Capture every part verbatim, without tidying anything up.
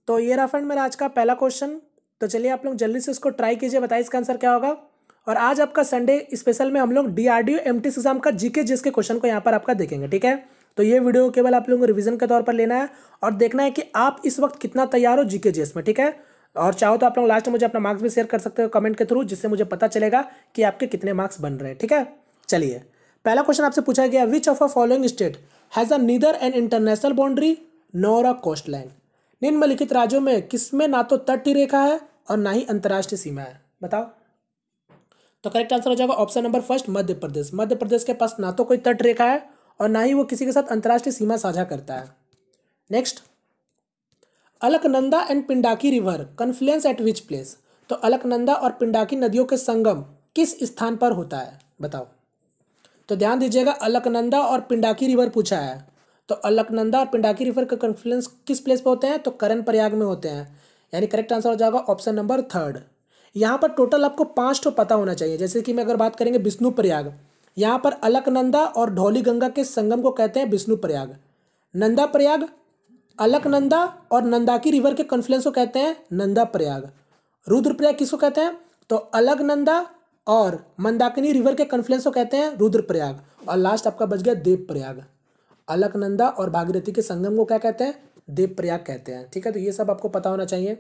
तो ये रहा फ्रेंड मेरा आज का पहला क्वेश्चन। तो चलिए आप लोग जल्दी से इसको ट्राई कीजिए, बताइए इसका आंसर क्या होगा। और आज आपका संडे स्पेशल में हम लोग डीआरडीओ एमटीएस एग्जाम का जीके जीएस के क्वेश्चन को यहाँ पर आपका देखेंगे, ठीक है। तो ये वीडियो केवल आप लोगों को रिवीजन के तौर पर लेना है और देखना है कि आप इस वक्त कितना तैयार हो जीके जीएस में, ठीक है। और चाहो तो आप लोग लास्ट में मुझे अपना मार्क्स भी शेयर कर सकते हो कमेंट के थ्रू, जिससे मुझे पता चलेगा कि आपके कितने मार्क्स बन रहे हैं, ठीक है। चलिए पहला क्वेश्चन आपसे पूछा गया, which of a following state has a neither an international boundary nor a coast line. निम्नलिखित राज्यों में किसमें ना तो तटीय रेखा है और ना ही अंतर्राष्ट्रीय सीमा है, बताओ। तो करेक्ट आंसर हो जाएगा option number first, Madhya Pradesh. Madhya Pradesh के पास ना तो कोई तट रेखा है और ना ही वो किसी के साथ अंतर्राष्ट्रीय सीमा साझा करता है। Next, Alaknanda and Pindaki river confluence at which place. तो अलकनंदा और पिंडाकी नदियों के संगम किस स्थान पर होता है, बताओ। तो ध्यान दीजिएगा, अलकनंदा और पिंडाकी रिवर पूछा है। तो अलकनंदा और पिंडाकी रिवर का कन्फ्लुएंस किस प्लेस पे होते हैं, तो करण प्रयाग में होते हैं। यानी करेक्ट आंसर हो जाएगा ऑप्शन नंबर थर्ड। यहाँ पर टोटल आपको पांच तो पता होना चाहिए। जैसे कि मैं अगर बात करेंगे विष्णु प्रयाग, यहाँ पर अलकनंदा और धौली गंगा के संगम को कहते हैं विष्णु प्रयाग। नंदा प्रयाग, अलकनंदा और नंदाकी रिवर के कन्फ्लुएंस को कहते हैं नंदा प्रयाग। रुद्रप्रयाग किसको कहते हैं, तो अलकनंदा और मंदाकिनी रिवर के कन्फ्लुएंस को कहते हैं रुद्रप्रयाग। और लास्ट आपका बच गया देव प्रयाग। अलकनंदा और भागीरथी के संगम को क्या कहते हैं, देव प्रयाग कहते हैं, ठीक है। तो ये सब आपको पता होना चाहिए।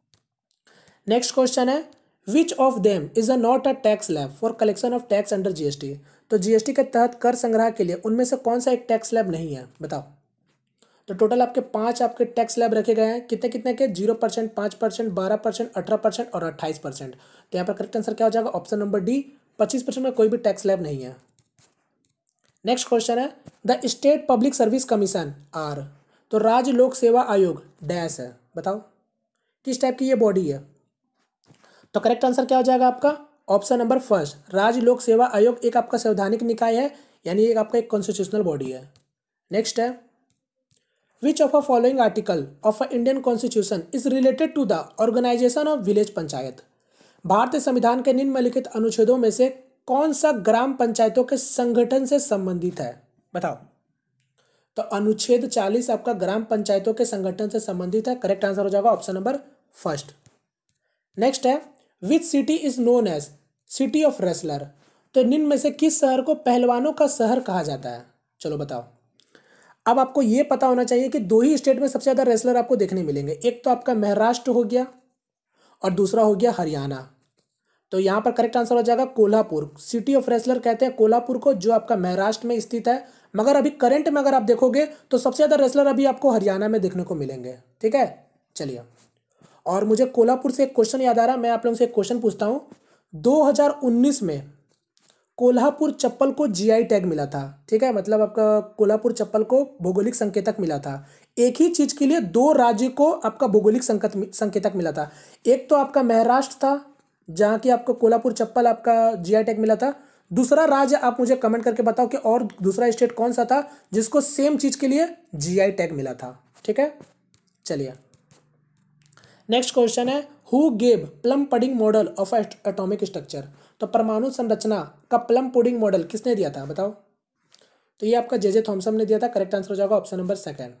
नेक्स्ट क्वेश्चन है, which of them is a not a tax slab for collection of tax under GST. तो जीएसटी के तहत कर संग्रह के लिए उनमें से कौन सा एक टैक्स लैब नहीं है, बताओ। तो टोटल आपके पांच आपके टैक्स लैब रखे गए हैं, कितने कितने के, जीरो परसेंट, पाँच परसेंट, बारह परसेंट, अठारह परसेंट और अट्ठाईस परसेंट। तो यहाँ पर करेक्ट आंसर क्या हो जाएगा, ऑप्शन नंबर डी, पच्चीस परसेंट में कोई भी टैक्स लैब नहीं है। नेक्स्ट क्वेश्चन है, the state public service commission are. तो राज्य लोक सेवा आयोग डैश है, बताओ किस टाइप की ये बॉडी है। तो करेक्ट आंसर क्या हो जाएगा आपका, ऑप्शन नंबर फर्स्ट, राज्य लोक सेवा आयोग एक आपका संवैधानिक निकाय है, यानी एक आपका एक कॉन्स्टिट्यूशनल बॉडी है। नेक्स्ट है, which of a following article of a Indian constitution is related to the organisation of village panchayat. भारतीय संविधान के निम्नलिखित अनुच्छेदों में से कौन सा ग्राम पंचायतों के संगठन से संबंधित है, बताओ। तो अनुच्छेद चालीस आपका ग्राम पंचायतों के संगठन से संबंधित है। करेक्ट आंसर हो जाएगा ऑप्शन नंबर फर्स्ट। नेक्स्ट है, which city is known as city of wrestler. तो निम्न में से किस शहर को पहलवानों का शहर कहा जाता है, चलो बताओ। अब आपको यह पता होना चाहिए कि दो ही स्टेट में सबसे ज्यादा रेसलर आपको देखने मिलेंगे, एक तो आपका महाराष्ट्र हो गया और दूसरा हो गया हरियाणा। तो यहाँ पर करेक्ट आंसर हो जाएगा कोल्हापुर। सिटी ऑफ रेसलर कहते हैं कोल्हापुर को, जो आपका महाराष्ट्र में स्थित है। मगर अभी करंट में अगर आप देखोगे तो सबसे ज्यादा रेसलर अभी आपको हरियाणा में देखने को मिलेंगे, ठीक है। चलिए, और मुझे कोल्हापुर से एक क्वेश्चन याद आ रहा है, मैं आप लोगों से एक क्वेश्चन पूछता हूँ। दो हज़ार उन्नीस में कोल्हापुर चप्पल को जीआई टैग मिला था, ठीक है। मतलब आपका कोल्हापुर चप्पल को भौगोलिक संकेतक मिला था। एक ही चीज के लिए दो राज्य को आपका भौगोलिक संकेत संकेतक मिला था। एक तो आपका महाराष्ट्र था, जहाँ की आपको कोल्हापुर चप्पल आपका जीआई टैग मिला था। दूसरा राज्य आप मुझे कमेंट करके बताओ कि और दूसरा स्टेट कौन सा था जिसको सेम चीज के लिए जीआई टैग मिला था, ठीक है। चलिए, नेक्स्ट क्वेश्चन है, who gave plum pudding model of atomic structure. तो परमाणु संरचना का प्लम पुडिंग मॉडल किसने दिया था, बताओ। तो ये आपका जे जे थॉमसन ने दिया था। करेक्ट आंसर हो जाएगा option number second.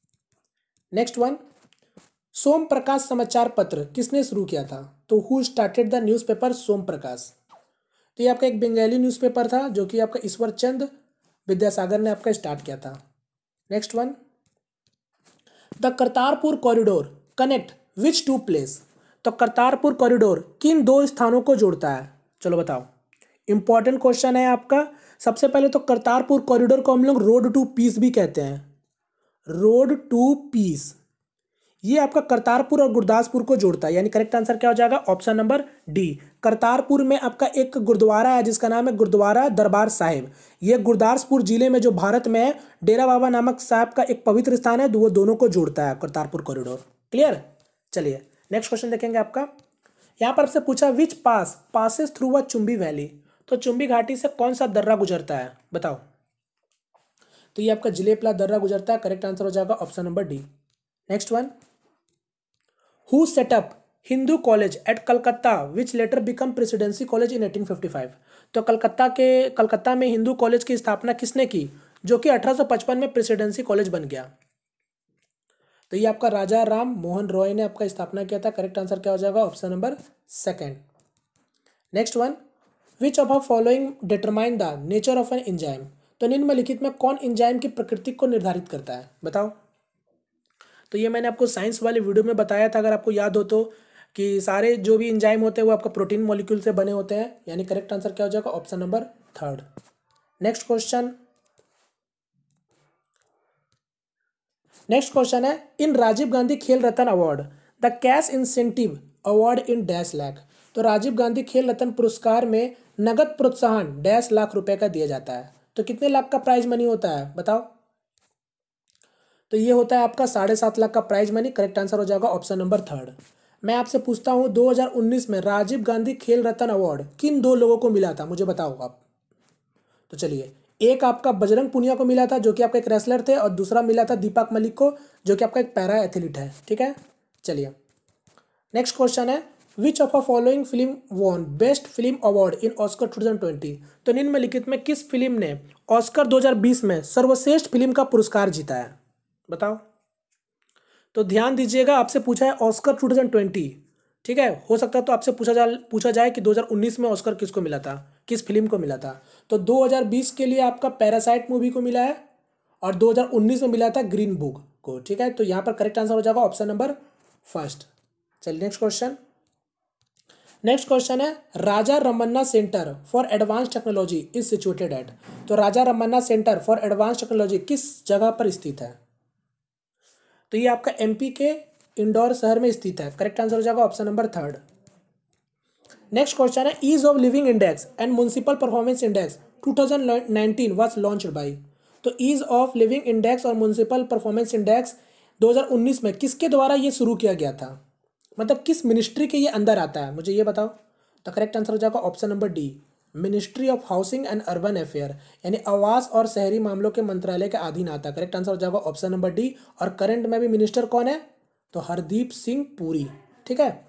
Next one, Som Prakash समाचार पत्र किसने शुरू किया था। तो who started the newspaper Som Prakash. तो ये आपका एक बंगाली न्यूज़पेपर था, जो कि आपका ईश्वर चंद विद्यासागर ने आपका स्टार्ट किया था। Next one, the Kartarpur corridor connect which two place. तो करतारपुर कॉरिडोर किन दो स्थानों को जोड़ता है, चलो बताओ। इंपॉर्टेंट क्वेश्चन है आपका। सबसे पहले तो करतारपुर कॉरिडोर को हम लोग रोड टू पीस भी कहते हैं, रोड टू पीस। ये आपका करतारपुर और गुरदासपुर को जोड़ता है, यानी करेक्ट आंसर क्या हो जाएगा, ऑप्शन नंबर डी। करतारपुर में आपका एक गुरुद्वारा है जिसका नाम है गुरुद्वारा दरबार साहिब। ये गुरदासपुर जिले में जो भारत में है, डेरा बाबा नामक साहब का एक पवित्र स्थान है, वो दोनों को जोड़ता है करतारपुर कॉरिडोर। क्लियर। चलिए, नेक्स्ट क्वेश्चन देखेंगे आपका। यहाँ पर आपसे पूछा, which pass passes through a Chumbi valley. तो चुंबी घाटी से कौन सा दर्रा गुजरता है, बताओ। तो ये आपका जिलेपला दर्रा गुजरता है। करेक्ट आंसर हो जाएगा option number D. Next one, who set up Hindu college at Calcutta which later become presidency college in eighteen fifty five. तो कलकत्ता के कलकत्ता में हिंदू कॉलेज की स्थापना किसने की, जो कि अठारह सौ पचपन में प्रेसिडेंसी कॉलेज बन गया। तो ये आपका राजा राम मोहन रॉय ने आपका स्थापना किया था। करेक्ट आंसर क्या हो जाएगा? Option number second. Next one, which of a following determine the nature of an enzyme. तो निम्नलिखित में कौन एंजाइम की प्रकृति को निर्धारित करता है? बताओ। तो ये मैंने आपको साइंस वाले वीडियो में बताया था, अगर आपको याद हो तो, कि सारे जो भी एंजाइम होते हैं वो आपका प्रोटीन मॉलिक्यूल से बने होते हैं। यानी करेक्ट आंसर क्या हो जाएगा? Option number third. Next question next question है, in Rajiv Gandhi Khel Ratna award the cash incentive award in dash lakh. तो राजीव गांधी खेल रत्न पुरस्कार में नगद प्रोत्साहन डैश लाख रुपए का दिया जाता है। तो कितने लाख का प्राइज मनी होता है? बताओ। तो ये होता है आपका साढ़े सात लाख का प्राइज मनी। करेक्ट आंसर हो जाएगा ऑप्शन नंबर थर्ड। मैं आपसे पूछता हूँ, दो हज़ार उन्नीस में राजीव गांधी खेल रत्न अवार्ड किन दो लोगों को मिला था? मुझे बताओ आप। तो चलिए, एक आपका बजरंग पुनिया को मिला था जो कि आपका एक रेसलर थे, और दूसरा मिला था दीपक मलिक को जो कि आपका एक पैरा एथलीट है। ठीक है, चलिए नेक्स्ट क्वेश्चन है, which of a following film won best film award in Oscar two thousand twenty. तो निम्नलिखित में किस फिल्म ने ऑस्कर दो हज़ार बीस में सर्वश्रेष्ठ फिल्म का पुरस्कार जीता है? बताओ। तो ध्यान दीजिएगा, आपसे पूछा है ऑस्कर टू थाउजेंड ट्वेंटी। ठीक है, हो सकता है तो आपसे पूछा जाए पूछा जाए कि दो हज़ार उन्नीस में ऑस्कर किसको मिला था, किस फिल्म को मिला था। तो दो हज़ार बीस के लिए आपका पैरासाइट मूवी को मिला है, और दो हज़ार उन्नीस में मिला था ग्रीन बुक को। ठीक है, तो यहाँ पर करेक्ट आंसर हो जाएगा ऑप्शन नंबर फर्स्ट। चलिए नेक्स्ट क्वेश्चन नेक्स्ट क्वेश्चन है, Raja Ramanna centre for advance technology is situated at. तो Raja Ramanna centre for advance technology किस जगह पर स्थित है? तो ये आपका एमपी के इंदौर शहर में स्थित है। करेक्ट आंसर हो जाएगा option number third. Next question है, ease of living index and municipal performance index two thousand nineteen was launched by. तो ईज ऑफ लिविंग इंडेक्स और म्युनिसिपल परफॉर्मेंस इंडेक्स दो हज़ार उन्नीस में किसके द्वारा ये शुरू किया गया था? मतलब किस मिनिस्ट्री के ये अंदर आता है, मुझे ये बताओ। तो करेक्ट आंसर हो जाएगा option number D, ministry of housing and urban affair, यानी आवास और शहरी मामलों के मंत्रालय के अधीन आता है। करेक्ट आंसर हो जाएगा ऑप्शन नंबर डी। और करंट में भी मिनिस्टर कौन है? तो हरदीप सिंह पुरी। ठीक है,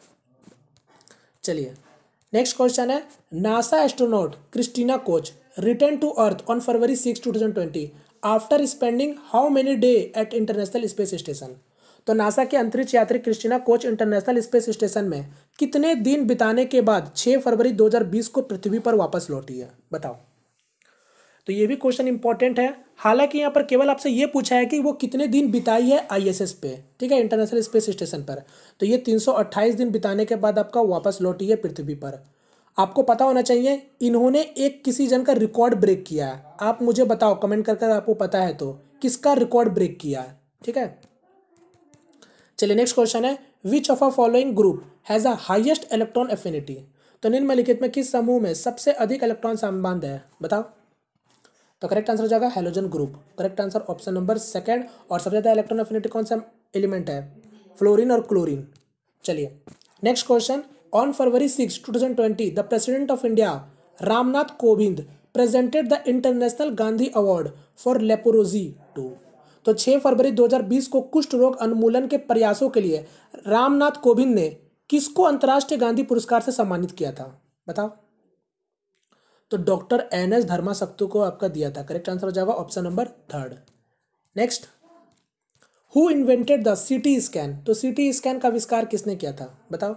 चलिए नेक्स्ट क्वेश्चन है, NASA astronaut Christina Koch return to earth on February six two thousand twenty after spending how many day at international space station. तो नासा के अंतरिक्ष यात्री Christina Koch international space station में कितने दिन बिताने के बाद छह फरवरी दो हज़ार बीस को पृथ्वी पर वापस लौटी है? बताओ। तो ये भी क्वेश्चन इंपॉर्टेंट है। हालांकि यहाँ पर केवल आपसे ये पूछा है कि वो कितने दिन बिताई है आईएसएस पे, ठीक है, इंटरनेशनल स्पेस स्टेशन पर। तो ये तीन सौ अट्ठाईस दिन बिताने के बाद आपका वापस लौटी है पृथ्वी पर। आपको पता होना चाहिए, इन्होंने एक किसी जन का रिकॉर्ड ब्रेक किया है। आप मुझे बताओ कमेंट कर कर, आपको पता है तो किसका रिकॉर्ड ब्रेक किया है? ठीक है, चलिए नेक्स्ट क्वेश्चन है, which of a following group has a highest electron affinity. तो निम्नलिखित में किस समूह में सबसे अधिक इलेक्ट्रॉन संबंध है? बताओ। तो करेक्ट आंसर हो जाएगा halogen group. Correct answer option number second. और सबसे ज़्यादा इलेक्ट्रॉन एफिनिटी कौन सा एलिमेंट है? फ्लोरीन और क्लोरीन। चलिए next question, on February six two thousand twenty the president of India Ramnath Kovind presented the international Gandhi award for leprosy to. तो छह फरवरी दो हज़ार बीस को कुष्ठ रोग उन्मूलन के प्रयासों के लिए रामनाथ कोविंद ने किसको अंतर्राष्ट्रीय गांधी पुरस्कार से सम्मानित किया था? बताओ। तो डॉक्टर एन एस धर्माशक्तु को आपका दिया था। करेक्ट आंसर हो जाएगा option number third. Next, who invented the CT scan. तो सीटी स्कैन का आविष्कार किसने किया था? बताओ।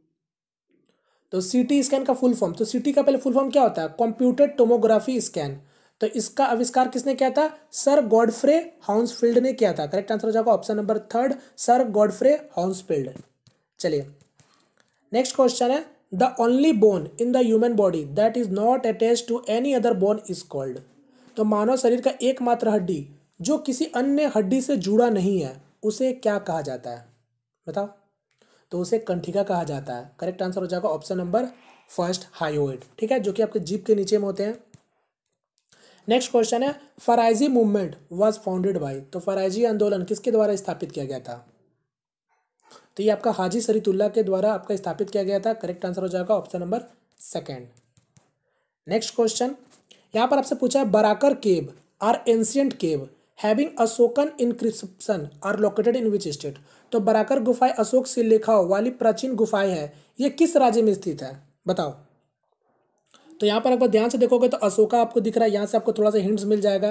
तो सीटी स्कैन का फुल फॉर्म, तो सीटी का पहले फुल फॉर्म क्या होता है? Computed tomography scan. तो इसका आविष्कार किसने किया था? सर गॉडफ्रे हाउंसफील्ड ने किया था। करेक्ट आंसर हो जाएगा option number third, sir Godfrey Hounsfield. चलिए नेक्स्ट क्वेश्चन है, the only bone in the human body that is not attached to any other bone is called. तो मानव शरीर का एकमात्र हड्डी जो किसी अन्य हड्डी से जुड़ा नहीं है उसे क्या कहा जाता है? बताओ। तो उसे कंठिका कहा जाता है। करेक्ट आंसर हो जाएगा ऑप्शन नंबर फर्स्ट, हायोइड। ठीक है, जो कि आपके जीभ के नीचे में होते हैं। नेक्स्ट क्वेश्चन है, Faraizi movement was founded by. तो फराइजी आंदोलन किसके द्वारा स्थापित किया गया था? तो ये आपका हाजी शरीतुल्लाह के द्वारा आपका स्थापित किया गया था। करेक्ट आंसर हो जाएगा option number second. Next question, यहाँ पर आपसे पूछा है, Barakar cave are ancient cave having Ashokan inscription are located in which state. तो बराकर गुफाएं अशोक शिलालेखों वाली प्राचीन गुफाएं हैं, ये किस राज्य में स्थित है? बताओ। तो यहाँ पर अगर ध्यान से देखोगे तो अशोका आपको दिख रहा है, यहाँ से आपको थोड़ा सा हिंट्स मिल जाएगा।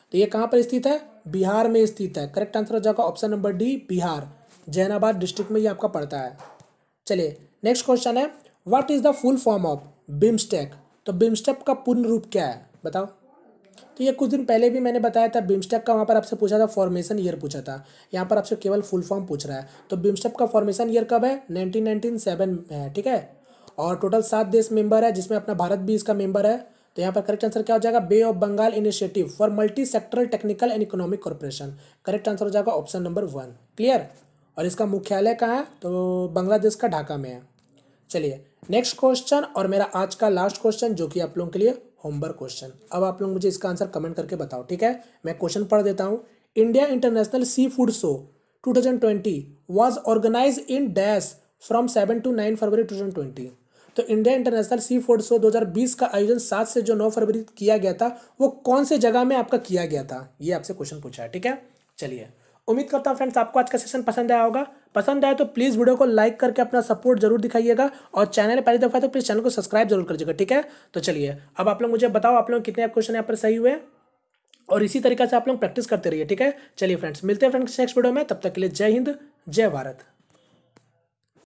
तो ये कहाँ पर स्थित है? बिहार में स्थित है। करेक्ट आंसर हो जाएगा option number D, Bihar, Jahanabad district में ये आपका पड़ता है। चलिए नेक्स्ट क्वेश्चन है, what is the full form of BIMSTEC? तो बिम्स्टेक का पूर्ण रूप क्या है बताओ। तो ये कुछ दिन पहले भी मैंने बताया था, बिम्स्टेक का वहाँ पर आपसे पूछा था, फॉर्मेशन ईयर पूछा था। यहाँ पर आपसे केवल फुल फॉर्म पूछ रहा है। तो बिम्स्टेक का फॉर्मेशन ईयर कब है? नाइनटीन नाइनटी सेवन में है, ठीक है। और टोटल सात देश मेंबर है, जिसमें अपना भारत भी इसका मेंबर है। तो यहाँ पर करेक्ट आंसर क्या हो जाएगा? Bay of Bengal initiative for multi sectoral technical and economic corporation. Correct answer हो जाएगा ऑप्शन नंबर वन। क्लियर? और इसका मुख्यालय कहाँ है? तो बांग्लादेश का ढाका में है। चलिए नेक्स्ट क्वेश्चन, और मेरा आज का लास्ट क्वेश्चन, जो कि आप लोगों के लिए होमवर्क क्वेश्चन। अब आप लोग मुझे इसका आंसर कमेंट करके बताओ, ठीक है। मैं क्वेश्चन पढ़ देता हूँ। India international sea food show two thousand twenty was organise in dash from seven to nine February two thousand twenty. तो India international sea food show दो हज़ार बीस का आयोजन सात से जो नौ फरवरी किया गया था, वो कौन से जगह में आपका किया गया था? ये आपसे क्वेश्चन पूछा है, ठीक है। चलिए उम्मीद करता हूँ फ्रेंड्स आपको आज का सेशन पसंद आया होगा। पसंद आए तो प्लीज़ वीडियो को लाइक करके अपना सपोर्ट जरूर दिखाइएगा, और चैनल पहली दफा तो प्लीज़ चैनल को सब्सक्राइब जरूर करिएगा, ठीक है। तो चलिए अब आप लोग मुझे बताओ, आप लोग कितने क्वेश्चन यहाँ पर सही हुए, और इसी तरीके से आप लोग प्रैक्टिस करते रहिए, ठीक है। चलिए फ्रेंड्स मिलते हैं फ्रेंड्स नेक्स्ट वीडियो में, तब तक के लिए जय हिंद, जय भारत।